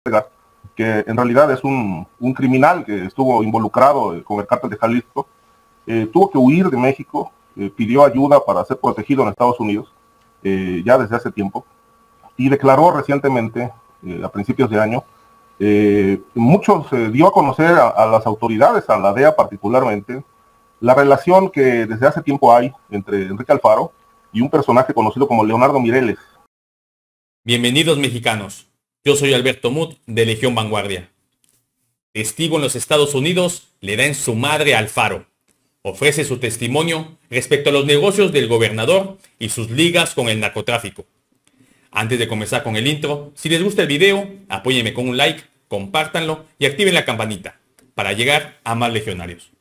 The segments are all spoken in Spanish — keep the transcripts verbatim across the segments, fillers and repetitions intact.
que en realidad es un, un criminal que estuvo involucrado con el cártel de Jalisco, eh, tuvo que huir de México, eh, pidió ayuda para ser protegido en Estados Unidos, eh, ya desde hace tiempo, y declaró recientemente, eh, a principios de año, eh, muchos eh, dio a conocer a, a las autoridades, a la D E A particularmente, la relación que desde hace tiempo hay entre Enrique Alfaro y un personaje conocido como Leonardo Mireles. Bienvenidos mexicanos, yo soy Alberto Muth de Legión Vanguardia. Testigo en los Estados Unidos le da en su madre a Alfaro. Ofrece su testimonio respecto a los negocios del gobernador y sus ligas con el narcotráfico. Antes de comenzar con el intro, si les gusta el video, apóyenme con un like, compártanlo y activen la campanita para llegar a más legionarios.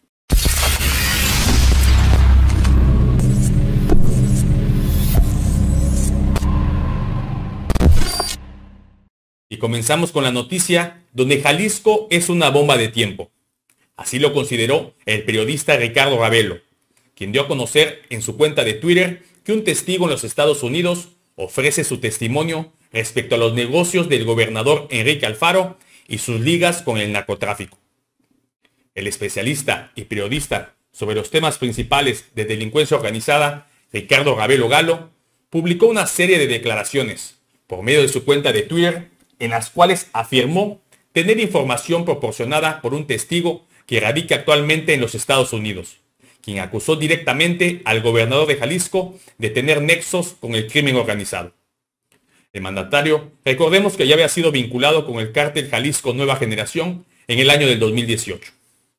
Y comenzamos con la noticia donde Jalisco es una bomba de tiempo. Así lo consideró el periodista Ricardo Ravelo, quien dio a conocer en su cuenta de Twitter que un testigo en los Estados Unidos ofrece su testimonio respecto a los negocios del gobernador Enrique Alfaro y sus ligas con el narcotráfico. El especialista y periodista sobre los temas principales de delincuencia organizada, Ricardo Ravelo Galo, publicó una serie de declaraciones por medio de su cuenta de Twitter en las cuales afirmó tener información proporcionada por un testigo que radica actualmente en los Estados Unidos, quien acusó directamente al gobernador de Jalisco de tener nexos con el crimen organizado. El mandatario, recordemos que ya había sido vinculado con el cártel Jalisco Nueva Generación en el año del dos mil dieciocho.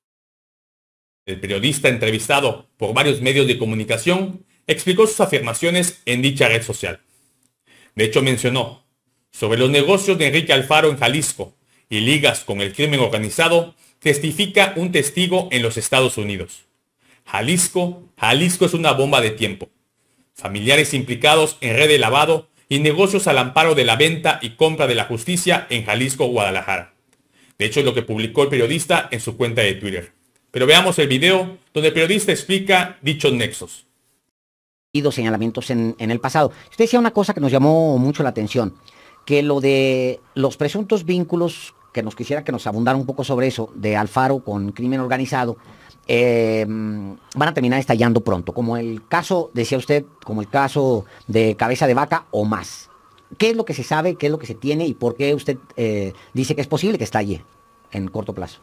El periodista, entrevistado por varios medios de comunicación, explicó sus afirmaciones en dicha red social. De hecho, mencionó: sobre los negocios de Enrique Alfaro en Jalisco y ligas con el crimen organizado, testifica un testigo en los Estados Unidos. Jalisco, Jalisco es una bomba de tiempo. Familiares implicados en red de lavado y negocios al amparo de la venta y compra de la justicia en Jalisco, Guadalajara. De hecho, es lo que publicó el periodista en su cuenta de Twitter. Pero veamos el video donde el periodista explica dichos nexos. Señalamientos en, en el pasado. Usted decía una cosa que nos llamó mucho la atención, que lo de los presuntos vínculos, que nos quisiera que nos abundara un poco sobre eso, de Alfaro con crimen organizado, eh, van a terminar estallando pronto, como el caso, decía usted, como el caso de Cabeza de Vaca o más. ¿Qué es lo que se sabe, qué es lo que se tiene y por qué usted eh, dice que es posible que estalle en corto plazo?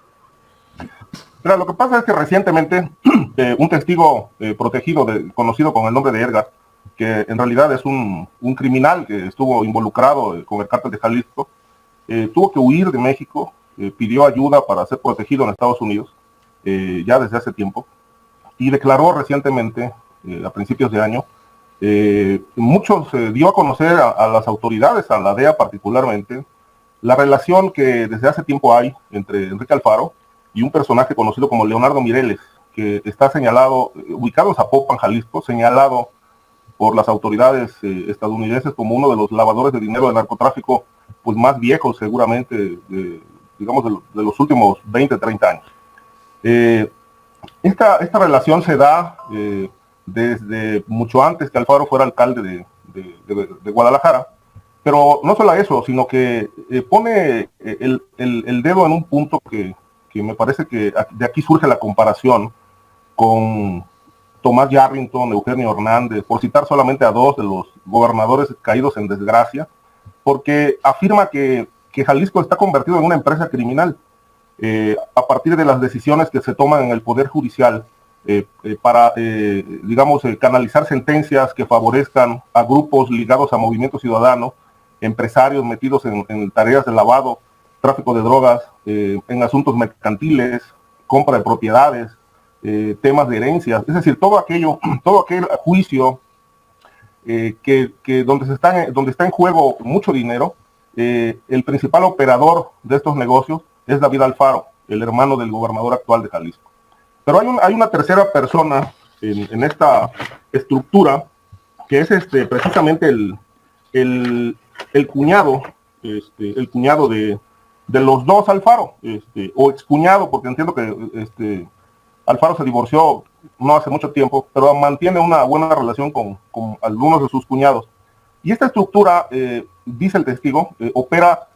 Pero lo que pasa es que recientemente eh, un testigo eh, protegido, de, conocido con el nombre de Edgar, que en realidad es un, un criminal que estuvo involucrado eh, con el cártel de Jalisco, eh, tuvo que huir de México, eh, pidió ayuda para ser protegido en Estados Unidos, eh, ya desde hace tiempo, y declaró recientemente, eh, a principios de año, eh, muchos eh, dio a conocer a, a las autoridades, a la D E A particularmente, la relación que desde hace tiempo hay entre Enrique Alfaro y un personaje conocido como Leonardo Mireles, que está señalado, ubicado en Zapopan, Jalisco, señalado por las autoridades eh, estadounidenses como uno de los lavadores de dinero de narcotráfico pues más viejos seguramente, de, digamos, de, de los últimos veinte, treinta años. Eh, esta, esta relación se da eh, desde mucho antes que Alfaro fuera alcalde de, de, de, de Guadalajara, pero no solo eso, sino que eh, pone el, el, el dedo en un punto que, que me parece que de aquí surge la comparación con Tomás Yarrington, Eugenio Hernández, por citar solamente a dos de los gobernadores caídos en desgracia, porque afirma que, que Jalisco está convertido en una empresa criminal eh, a partir de las decisiones que se toman en el Poder Judicial eh, eh, para, eh, digamos, eh, canalizar sentencias que favorezcan a grupos ligados a Movimiento Ciudadano, empresarios metidos en, en tareas de lavado, tráfico de drogas, eh, en asuntos mercantiles, compra de propiedades, Eh, temas de herencias, es decir, todo aquello, todo aquel juicio eh, que, que donde, se está, donde está en juego mucho dinero, eh, el principal operador de estos negocios es David Alfaro, el hermano del gobernador actual de Jalisco. Pero hay, un, hay una tercera persona en, en esta estructura, que es este, precisamente el, el, el cuñado, este, el cuñado de, de los dos Alfaro, este, o excuñado, porque entiendo que este, Alfaro se divorció no hace mucho tiempo, pero mantiene una buena relación con, con algunos de sus cuñados. Y esta estructura, eh, dice el testigo, eh, opera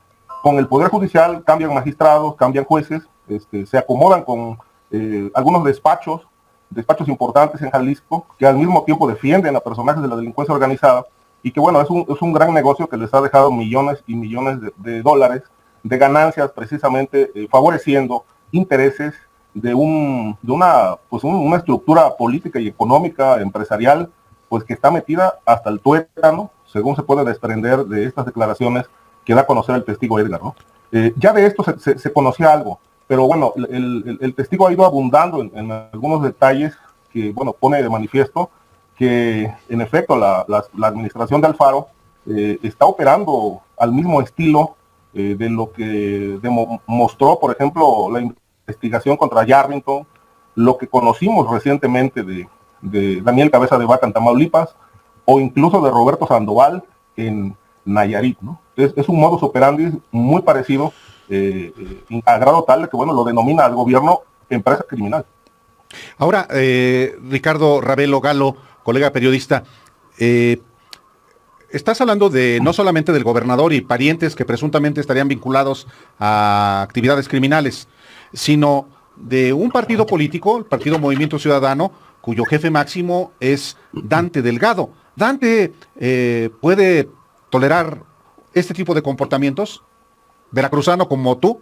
con el Poder Judicial cambian magistrados, cambian jueces, este, se acomodan con eh, algunos despachos, despachos importantes en Jalisco, que al mismo tiempo defienden a personajes de la delincuencia organizada, y que bueno, es un, es un gran negocio que les ha dejado millones y millones de, de dólares de ganancias, precisamente eh, favoreciendo intereses de, un, de una, pues un, una estructura política y económica, empresarial, pues que está metida hasta el tuétano, según se puede desprender de estas declaraciones que da a conocer el testigo Edgar, ¿no? Eh, ya de esto se, se, se conocía algo, pero bueno, el, el, el testigo ha ido abundando en, en algunos detalles que, bueno, pone de manifiesto que, en efecto, la, la, la administración de Alfaro eh, está operando al mismo estilo eh, de lo que demo, mostró, por ejemplo, la investigación contra Yarrington, lo que conocimos recientemente de, de Daniel Cabeza de Vaca en Tamaulipas, o incluso de Roberto Sandoval en Nayarit, ¿no? Es, es un modus operandi muy parecido, eh, eh, a grado tal de que, bueno, lo denomina al gobierno empresa criminal. Ahora, eh, Ricardo Ravelo Galo, colega periodista, eh, estás hablando de no solamente del gobernador y parientes que presuntamente estarían vinculados a actividades criminales, sino de un partido político, el Partido Movimiento Ciudadano, cuyo jefe máximo es Dante Delgado. ¿Dante eh, puede tolerar este tipo de comportamientos? ¿Veracruzano como tú?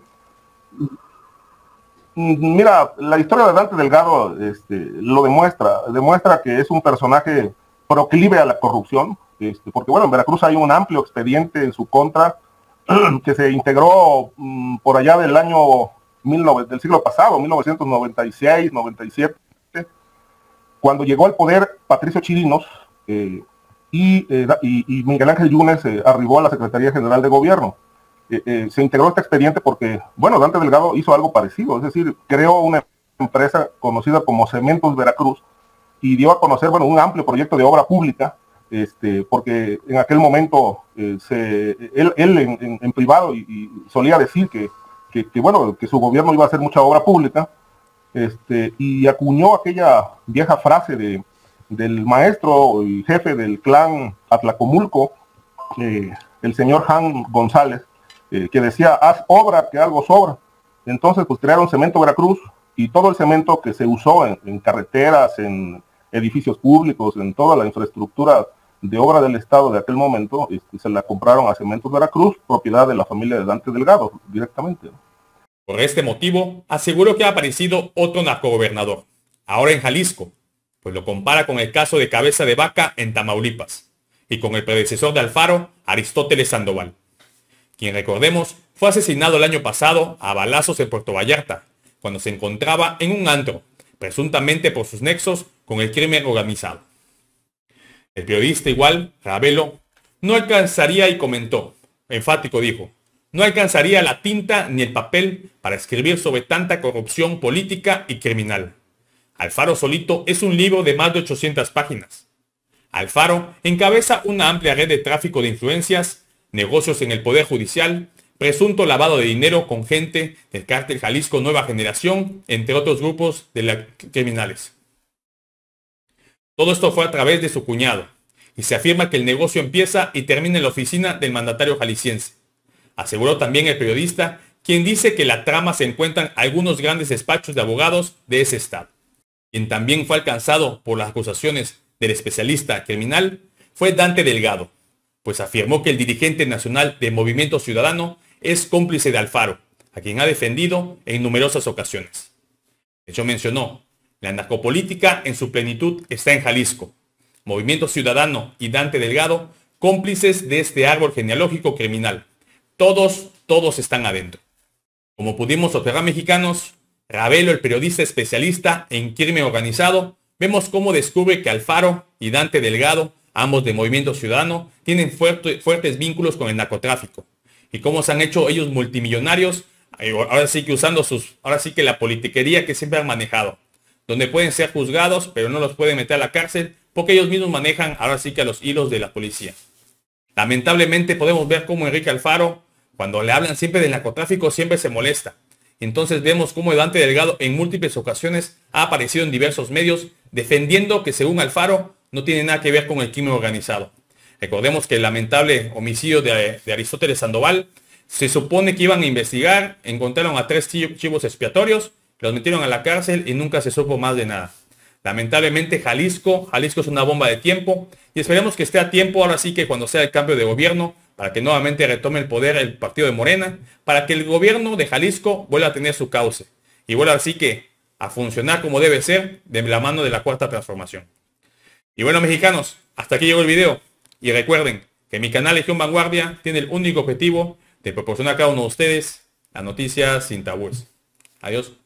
Mira, la historia de Dante Delgado este, lo demuestra, demuestra que es un personaje proclive a la corrupción, este, porque bueno, en Veracruz hay un amplio expediente en su contra que se integró um, por allá del año mil novecientos, del siglo pasado, mil novecientos noventa y seis, noventa y siete, cuando llegó al poder Patricio Chirinos eh, y, eh, y, y Miguel Ángel Yunes eh, arribó a la Secretaría General de Gobierno. Eh, eh, se integró este expediente porque, bueno, Dante Delgado hizo algo parecido, es decir, creó una empresa conocida como Cementos Veracruz y dio a conocer, bueno, un amplio proyecto de obra pública, este, porque en aquel momento eh, se, él, él en, en, en privado y, y solía decir que, que, que, bueno, que su gobierno iba a hacer mucha obra pública, este, y acuñó aquella vieja frase de, del maestro y jefe del clan Atlacomulco, eh, el señor Han González, Eh, que decía, haz obra que algo sobra. Entonces, pues crearon Cemento Veracruz y todo el cemento que se usó en, en carreteras, en edificios públicos, en toda la infraestructura de obra del Estado de aquel momento, este, se la compraron a Cementos Veracruz, propiedad de la familia de Dante Delgado, directamente. Por este motivo, aseguró que ha aparecido otro narcogobernador, ahora en Jalisco, pues lo compara con el caso de Cabeza de Vaca en Tamaulipas, y con el predecesor de Alfaro, Aristóteles Sandoval, quien, recordemos, fue asesinado el año pasado a balazos en Puerto Vallarta, cuando se encontraba en un antro, presuntamente por sus nexos con el crimen organizado. El periodista igual, Ravelo, no alcanzaría y comentó, enfático dijo, no alcanzaría la tinta ni el papel para escribir sobre tanta corrupción política y criminal. Alfaro solito es un libro de más de ochocientas páginas. Alfaro encabeza una amplia red de tráfico de influencias, negocios en el Poder Judicial, presunto lavado de dinero con gente del cártel Jalisco Nueva Generación, entre otros grupos de la, criminales. Todo esto fue a través de su cuñado, y se afirma que el negocio empieza y termina en la oficina del mandatario jalisciense. Aseguró también el periodista, quien dice que en la trama se encuentran algunos grandes despachos de abogados de ese estado. Quien también fue alcanzado por las acusaciones del especialista criminal fue Dante Delgado, pues afirmó que el dirigente nacional de Movimiento Ciudadano es cómplice de Alfaro, a quien ha defendido en numerosas ocasiones. De hecho, mencionó, la narcopolítica en su plenitud está en Jalisco. Movimiento Ciudadano y Dante Delgado, cómplices de este árbol genealógico criminal. Todos, todos están adentro. Como pudimos observar, mexicanos, Ravelo, el periodista especialista en crimen organizado, vemos cómo descubre que Alfaro y Dante Delgado, ambos de Movimiento Ciudadano, tienen fuerte, fuertes vínculos con el narcotráfico. Y cómo se han hecho ellos multimillonarios, ahora sí que usando sus, ahora sí que la politiquería que siempre han manejado. Donde pueden ser juzgados, pero no los pueden meter a la cárcel, porque ellos mismos manejan ahora sí que a los hilos de la policía. Lamentablemente podemos ver cómo Enrique Alfaro, cuando le hablan siempre del narcotráfico, siempre se molesta. Entonces vemos cómo Dante Delgado en múltiples ocasiones ha aparecido en diversos medios defendiendo que, según Alfaro, no tiene nada que ver con el crimen organizado. Recordemos que el lamentable homicidio de, de Aristóteles Sandoval Se supone que iban a investigar, encontraron a tres chivos expiatorios, los metieron a la cárcel y nunca se supo más de nada. Lamentablemente Jalisco, Jalisco es una bomba de tiempo y esperemos que esté a tiempo ahora sí que cuando sea el cambio de gobierno, para que nuevamente retome el poder el partido de Morena, para que el gobierno de Jalisco vuelva a tener su cauce y vuelva así que a funcionar como debe ser de la mano de la Cuarta Transformación. Y bueno, mexicanos, hasta aquí llegó el video y recuerden que mi canal Legión Vanguardia tiene el único objetivo de proporcionar a cada uno de ustedes la noticia sin tabúes. Adiós.